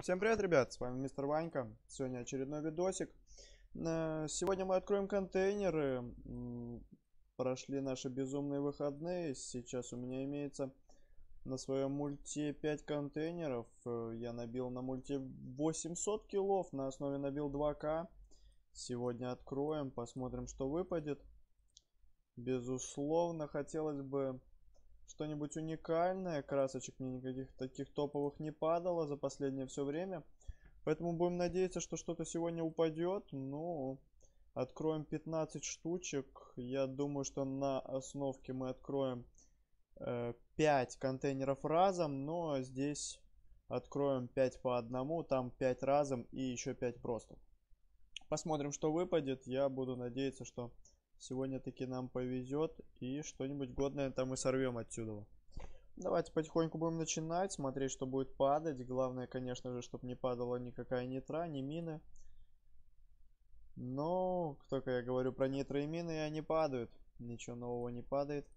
Всем привет, ребят, с вами Мистер Ванька. Сегодня очередной видосик. Сегодня мы откроем контейнеры. Прошли наши безумные выходные. Сейчас у меня имеется на своем мульте 5 контейнеров. Я набил на мульте 800 килов, на основе набил 2К. Сегодня откроем, посмотрим, что выпадет. Безусловно, хотелось бы что-нибудь уникальное. Красочек мне никаких таких топовых не падало за последнее все время. Поэтому будем надеяться, что что-то сегодня упадет. Ну, откроем 15 штучек. Я думаю, что на основке мы откроем 5 контейнеров разом. Но здесь откроем 5 по одному. Там 5 разом и еще 5 просто. Посмотрим, что выпадет. Я буду надеяться, что сегодня таки нам повезет и что-нибудь годное там и сорвем отсюда. Давайте потихоньку будем начинать, смотреть, что будет падать. Главное, конечно же, чтобы не падала никакая нитра, ни мины. Но, только я говорю про нитро и мины, и они падают. Ничего нового не падает.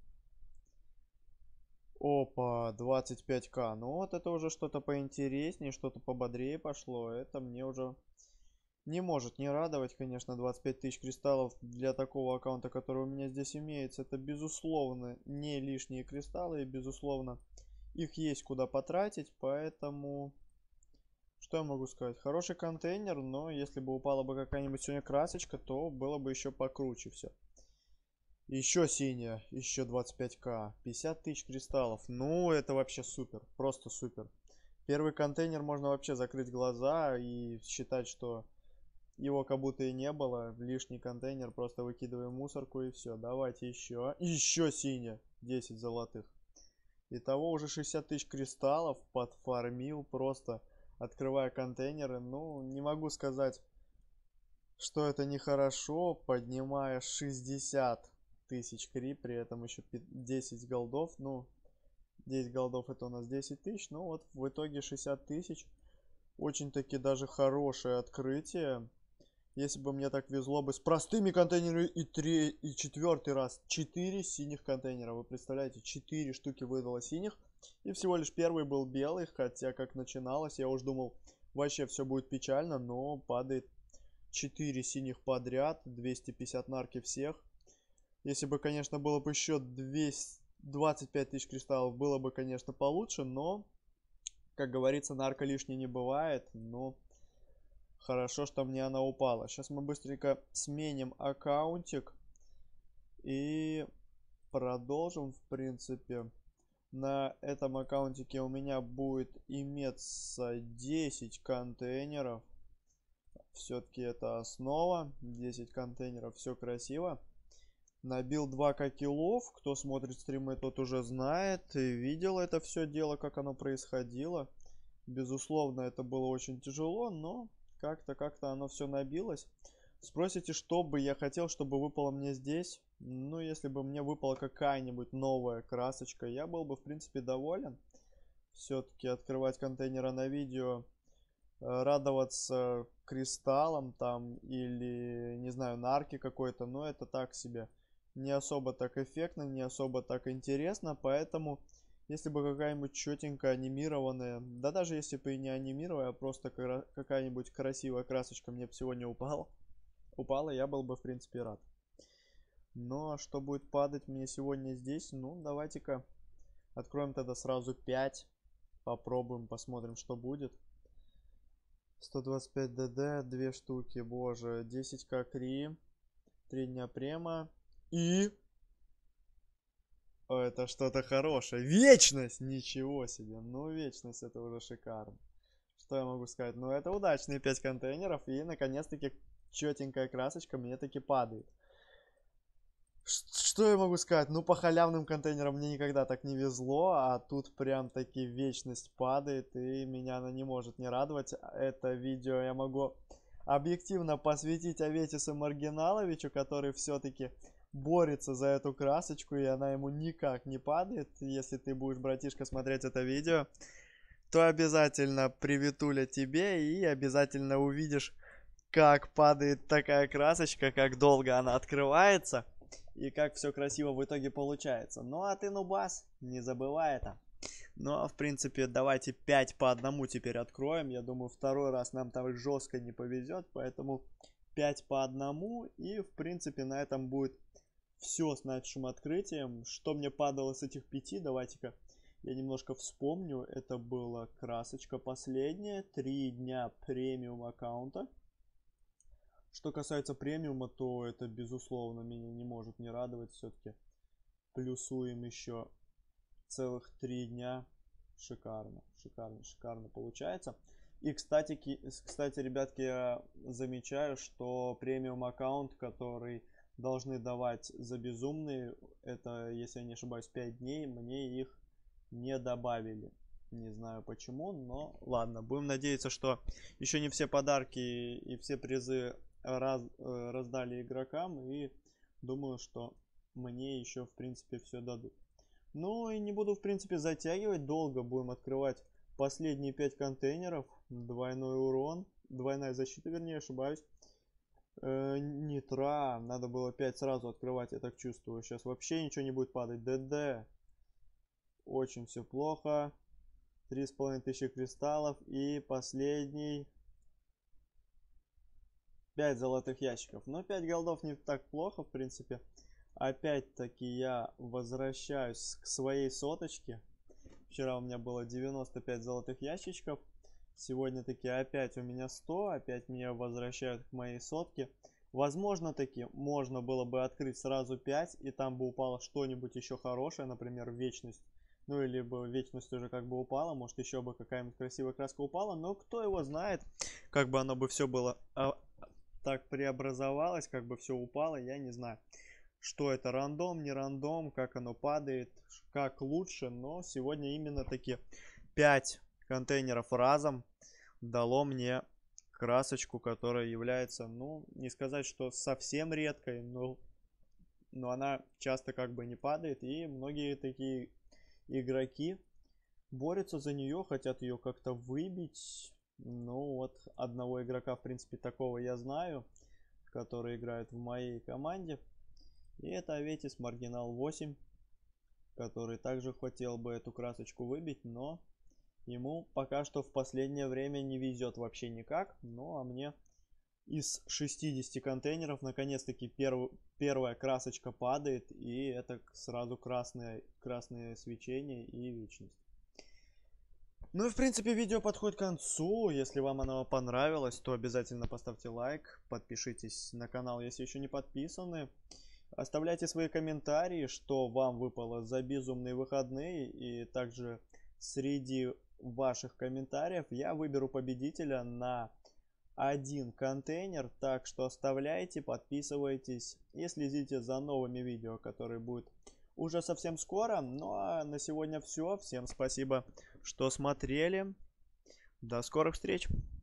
Опа, 25к. Ну вот это уже что-то поинтереснее, что-то пободрее пошло. Это мне уже не может не радовать, конечно. 25 тысяч кристаллов для такого аккаунта, который у меня здесь имеется. Это, безусловно, не лишние кристаллы. И, безусловно, их есть куда потратить. Поэтому, что я могу сказать? Хороший контейнер, но если бы упала бы какая-нибудь сегодня красочка, то было бы еще покруче все. Еще синяя, еще 25к. 50 тысяч кристаллов. Ну, это вообще супер. Просто супер. Первый контейнер можно вообще закрыть глаза и считать, что его как будто и не было. Лишний контейнер, просто выкидываем мусорку и все. Давайте еще. Еще синяя. 10 золотых. Итого уже 60 тысяч кристаллов подфармил, просто открывая контейнеры. Ну, не могу сказать, что это нехорошо, поднимая 60 тысяч кри, при этом еще 10 голдов. Ну, 10 голдов это у нас 10 тысяч. Ну вот в итоге 60 тысяч. Очень-таки даже хорошее открытие. Если бы мне так везло бы с простыми контейнерами и четвертый раз 4 синих контейнера. Вы представляете, 4 штуки выдало синих. И всего лишь первый был белый. Хотя как начиналось, я уж думал, вообще все будет печально. Но падает 4 синих подряд. 250 нарки всех. Если бы, конечно, было бы еще 25 тысяч кристаллов, было бы, конечно, получше. Но, как говорится, нарка лишней не бывает. Но хорошо, что мне она упала. Сейчас мы быстренько сменим аккаунтик. И продолжим, в принципе. На этом аккаунтике у меня будет иметься 10 контейнеров. Все-таки это основа. 10 контейнеров, все красиво. Набил 2К киллов. Кто смотрит стримы, тот уже знает и видел это все дело, как оно происходило. Безусловно, это было очень тяжело, но как-то оно все набилось. Спросите, что бы я хотел, чтобы выпало мне здесь? Ну, если бы мне выпала какая-нибудь новая красочка, я был бы, в принципе, доволен. Все-таки открывать контейнеры на видео, радоваться кристаллам там или, не знаю, нарке какой-то, но это так себе. Не особо так эффектно, не особо так интересно, поэтому если бы какая-нибудь четенькая анимированная, да даже если бы и не анимированная, а просто какая-нибудь красивая красочка мне бы сегодня упала, я был бы, в принципе, рад. Но что будет падать мне сегодня здесь? Ну, давайте-ка откроем тогда сразу 5. Попробуем, посмотрим, что будет. 125 ДД, 2 штуки, боже, 10к кри, 3 дня према и... Это что-то хорошее. Вечность! Ничего себе. Ну, вечность это уже шикарно. Что я могу сказать? Ну, это удачные 5 контейнеров. И, наконец-таки, четенькая красочка мне таки падает. Что я могу сказать? Ну, по халявным контейнерам мне никогда так не везло. А тут прям таки вечность падает. И меня она не может не радовать. Это видео я могу объективно посвятить Аветису Маргиналовичу, который все-таки борется за эту красочку, и она ему никак не падает. Если ты будешь, братишка, смотреть это видео, то обязательно приветуля тебе, и обязательно увидишь, как падает такая красочка, как долго она открывается, и как все красиво в итоге получается. Ну а ты, нубас, не забывай это. Ну, а в принципе, давайте 5 по одному теперь откроем. Я думаю, второй раз нам так жестко не повезет, поэтому 5 по одному. И, в принципе, на этом будет все с нашим открытием. Что мне падало с этих 5, давайте-ка я немножко вспомню. Это была красочка последняя, 3 дня премиум аккаунта. Что касается премиума, то это, безусловно, меня не может не радовать. Все-таки плюсуем еще целых 3 дня. Шикарно, шикарно, шикарно получается. И, кстати, ребятки, я замечаю, что премиум аккаунт, который должны давать за безумные, это, если я не ошибаюсь, 5 дней, мне их не добавили. Не знаю почему, но ладно. Будем надеяться, что еще не все подарки и все призы раздали игрокам. И думаю, что мне еще, в принципе, все дадут. Ну и не буду, в принципе, затягивать долго. Будем открывать последние 5 контейнеров. Двойной урон. Двойная защита, вернее, ошибаюсь. Нитра. Надо было 5 сразу открывать, я так чувствую. Сейчас вообще ничего не будет падать. ДД. Очень все плохо. 3500 кристаллов. И последний. 5 золотых ящиков. Но 5 голдов не так плохо, в принципе. Опять-таки я возвращаюсь к своей соточке. Вчера у меня было 95 золотых ящичков. Сегодня таки опять у меня 100. Опять меня возвращают к моей сотке. Возможно таки можно было бы открыть сразу 5. И там бы упало что-нибудь еще хорошее. Например, вечность. Ну или бы вечность уже как бы упала. Может еще бы какая-нибудь красивая краска упала. Но кто его знает. Как бы оно бы все было так преобразовалось. Как бы все упало. Я не знаю. Что это, рандом, не рандом, как оно падает, как лучше. Но сегодня именно таки 5 контейнеров разом дало мне красочку, которая является, ну, не сказать, что совсем редкой, но она часто как бы не падает. И многие такие игроки борются за нее, хотят ее как-то выбить. Ну вот, одного игрока, в принципе, такого я знаю, который играет в моей команде. И это Аветис Маргинал 8, который также хотел бы эту красочку выбить, но ему пока что в последнее время не везет вообще никак. Ну а мне из 60 контейнеров наконец-таки первая красочка падает, и это сразу красное свечение и вечность. Ну и в принципе видео подходит к концу. Если вам оно понравилось, то обязательно поставьте лайк, подпишитесь на канал, если еще не подписаны. Оставляйте свои комментарии, что вам выпало за безумные выходные. И также среди ваших комментариев я выберу победителя на 1 контейнер. Так что оставляйте, подписывайтесь и следите за новыми видео, которые будут уже совсем скоро. Ну а на сегодня все. Всем спасибо, что смотрели. До скорых встреч!